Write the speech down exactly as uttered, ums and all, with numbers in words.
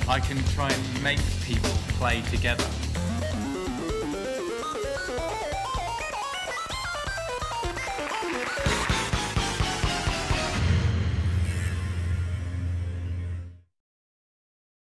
I can try and make people play together.